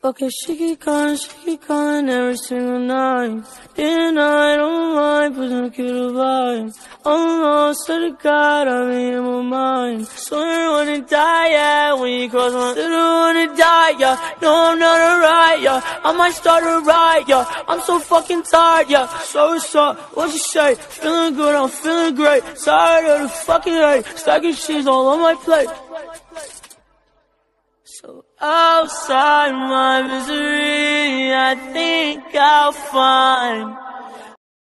Okay, she keep calling every single night. And I don't mind putting a cute vibe. Oh, swear to God, I'm in my mind. So you wanna die, yeah, when you cross my little wanna die, yeah. No, I'm not alright, yeah. I might start a riot, yeah. I'm so fucking tired, yeah. So what's up? What you say? Feeling good, I'm feeling great. Tired of the fucking hate. Stacking shit all on my plate. So outside my misery, I think I'll find